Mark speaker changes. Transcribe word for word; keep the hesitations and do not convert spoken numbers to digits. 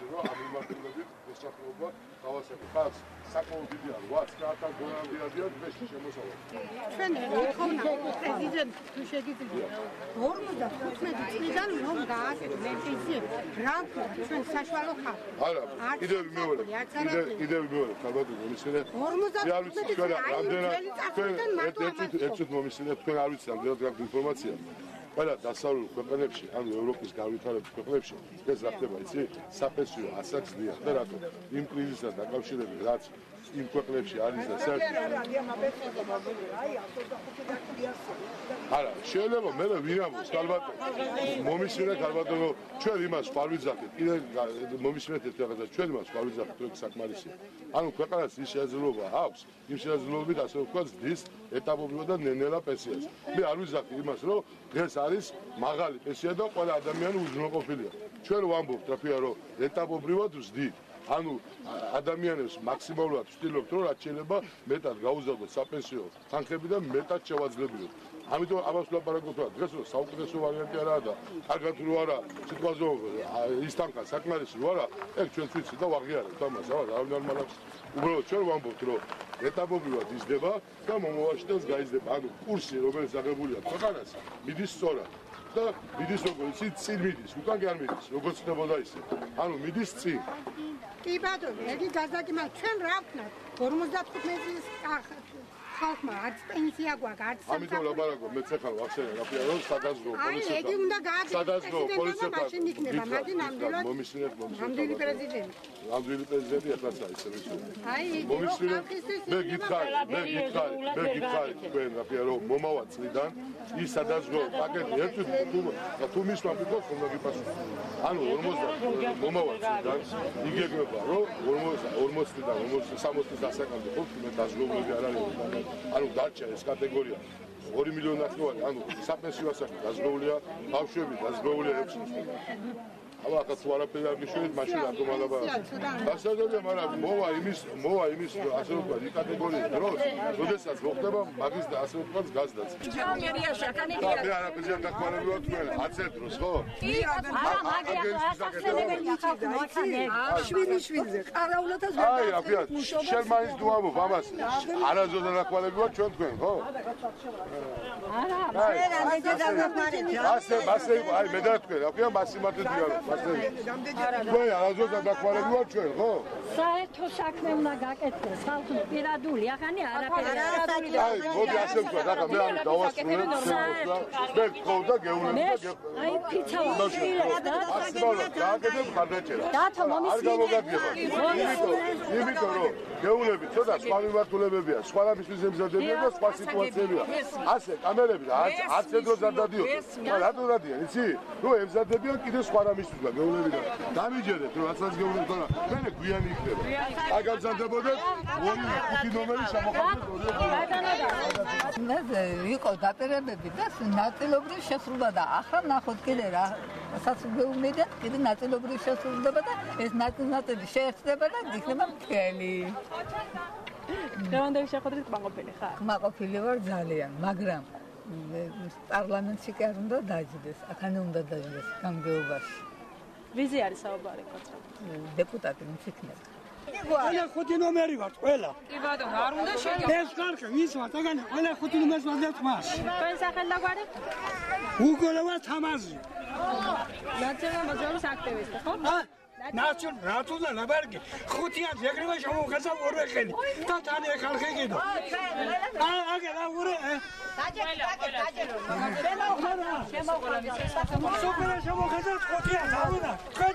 Speaker 1: რომ ამ მიმართულებით მოსახლეობა გავასაკეთოთ. ხალხს საკმაოდ დიდი არის, რვაც ათას დოლარი არიან დღეში შემოსავალი.
Speaker 2: ჩვენ ვიქოვნა პრეზიდენტ თუ შეგიძლია ორმოცდახუთმეტი წლიდან რომ გააკეთო პენსიები, რა ვქნა ჩვენ საშუალო ხალხი.
Speaker 1: არა, კიდევ მეორე, კიდევ კიდევ მეორე, ხალხო მომისმინე.
Speaker 2: ორმოცდახუთმეტი
Speaker 1: ჩვენ რამდენად ჩვენ ერთით მომისმინე, თქვენ არ ვიცით რამდენად გაქვთ ინფორმაცია. ყველა დასავლურ ქვეყნებში, ანუ ევროპის განვითარებულ ქვეყნებში ეს რა ხდება, იცი? საპენსიო ასაკსდია და რატო? იმ კრიზისთან დაკავშირებით, რაც იმ ქვეყნებში არის და საერთოდ არა, შეიძლება მე ვინ ამბობს, ალბათ მომისმინე ალბათო ჩვენ იმას არ ვიძახით, კიდე მომისმინეთ ერთ რაღაცას, ჩვენ იმას არ ვიძახით, რომ საკმარისია. ანუ ქვეყანას ის შესაძლებლობა აქვს, იმ შესაძლებლობით ასე ვთქვათ, ზრდის ეტაპობრივად და ნელ-ნელა პენსიას. მე არ ვიძახით იმას, რომ დღეს არის მაღალი პენსია და ყველა ადამიანი უზრუნველყოფილია. ჩვენ ვამბობთ, რაფია, რომ ეტაპობრივად ვზდით. ანუ ადამიანებს მაქსიმალურად ვცდილობთ, რომ რაც შეიძლება მეტად გაუზარდოთ საპენსიო თანხები და მეტად შევაძლებიოთ. ამიტომ ამას ვლაპარაკობთ, რომ დღეს რომ საუკეთესო ვარიანტი არაა და კარგად რო არა, სიტყვაზე ის თანხა საკმარისი რო არა, ეგ ჩვენც ვიცით და ვაღიარებთ ამას, რა, არ უნდა მალავს. უბრალოდ ჩვენ ვამბობთ, რომ ეტაპობრივად იზრდება და მომავალში და გაიზრდება. ანუ კურსი, რომელიც აღებულია ქვეყანას, მიდის სწორად. და მიდის როგორც იცი, წინ მიდის, უკან კი არ მიდის, როგორც ხდებოდა ისე. ანუ მიდის წინ.
Speaker 2: კი ბატონო, ეგი გაზაკიმა ჩვენ რა ვქნათ? ორმოცდახუთმეტი წლის ხალხმა არც პენსია გვაქვს, არც სამსახური.
Speaker 1: ამიტომ ლაპარაკობ, მე წეხარ ვახსენე, რაფია, რომ სადაზღვო პოლიცია.
Speaker 2: აი, ეგი უნდა გააკეთოს.
Speaker 1: სადაზღვო პოლიცია
Speaker 2: მაშინ იქნება, მაშინ ნამდვილად.
Speaker 1: მომისმინეთ, მომისმინეთ.
Speaker 2: ნამდვილი პრეზიდენტი.
Speaker 1: ნამდვილი პრეზიდენტი ახაც არის, ეს ვიცი.
Speaker 2: აი,
Speaker 1: მომისმინეთ. მე გითხარი, მე გითხარი, მე გითხარი თქვენ, რაფია, რომ მომავალ წლიდან ის სადაზღვო პაკეტი ერთი თუ თუ მისვლა ფიქრობ, უნდა გიპასუხო. ანუ ორმოცდა მომავალ წლიდან იგეგმება, რომ ორმოცი წლიდან სამოცი წლის დასაკამდე ხოლმე დაზღვეულები არ არის. ანუ დარჩა ეს კატეგორია ორი მილიონი ნახევარი, ანუ საპენსიო ასაკი დაზღვეულია, ბავშვები დაზღვეულია ექვსი წლიდან. აბა ახლა თუ არაფერი არ გიშვიდეთ, მაშინ რატომ ალაბა? დასაძლებელია, მაგრამ მოვა იმის, მოვა იმის, ასე ვთქვათ, ის კატეგორიის დროს, როდესაც მოხდება მაგის და ასე ვთქვათ, გაზდაც.
Speaker 3: ჩამერიაში ახანებია.
Speaker 1: და მე არაფერზე არ დაკმარებულა თქვენ, აცეთ დროს, ხო?
Speaker 3: კი, არა, მაგის ასახსენებელი ხალხი მოხანე.
Speaker 4: შვილი შვილზე, ყარაულად და ზოგადად.
Speaker 1: აი, აბია, შენ მაინც დუამობ ამას. არაზო და დაკმარებულა ჩვენ თქვენ, ხო?
Speaker 3: არა,
Speaker 4: მე რამდენი დაგმარები.
Speaker 1: ასე, ასე, აი, მე და თქვენ, აბია, მასიმართე დიალოგ. თქვენ არაზოს დაკმარებულა ჩვენ, ხო?
Speaker 3: საერთო საქმე უნდა გაკეთდეს, ხალხი პირადული, ახანი არაფერი არადული.
Speaker 1: აი, მოდი ასე ვთქვათ, ახლა მე არის დავასრულებ შემოსვლა. მე გქოვ და გეუნებ და გეყ.
Speaker 3: აი, ფიცავა.
Speaker 1: ასმალოთ, გააკეთებ ხარდაჭერა.
Speaker 3: დათო
Speaker 1: არ
Speaker 3: მომისმინე.
Speaker 1: გამოგაგება. იმიტომ, იმიტომ რომ გეუნები ცოტა სხვა მიმართულებებია, სხვა რამისთვის ემზადებიან და სხვა სიტუაციებია. ასე, კამერები არც არც დროს არ დადიოდნენ. მაგრამ რატო დადიან, იცი? რომ ემზადებიან კიდე სხვა რამისთვის და გეუნები და დამიჯერეთ, რომ რაცაც გეუნებთ და მე გვიანი იქნება. აი გამზადებოდეთ ორი ხუთი ნომერი შემოხატეთ.
Speaker 4: მე იყო დაპირებები და ნაწილობრივ შესრულდა და ახლა ნახოთ კიდე რა სასწაულმედა კიდე ნაწილობრივ შესრულდება და ეს ნაწილი შეერთდება და იქნება მთელი.
Speaker 5: დღევანდელი შეხვედრით კმაყოფილი ხარ?
Speaker 4: კმაყოფილი ვარ ძალიან, მაგრამ პარლამენტში კი არ უნდა დაждდეს, აქანე უნდა დაждდეს გამგეობაში.
Speaker 5: ვიზი არის საუბარი კაცო?
Speaker 4: დეპუტატი მიციქნება.
Speaker 6: ყველა ხუთი ნომერი ვარ, ყველა.
Speaker 5: კი ბატონო, არ უნდა შეგე.
Speaker 6: ეს ხალხი ვის ვარ, ეგენი ყველა ხუთი ნომერს ვაძლევთ მას.
Speaker 5: თქვენ სახელი და გვარი?
Speaker 6: უგოლოვა თამაზი.
Speaker 5: ნაციონალ მოძრაობის აქტივისტი, ხო?
Speaker 6: ნაციონ რატოა ლაბარგი ხუთიან ეგრევე შემოხეცა ორი ხელი და თან ხალხი კიდო აა აგე რა ორი
Speaker 3: დაჯერ დაჯერ დაჯერ
Speaker 6: შემოხეცა ხუთიან თამუნა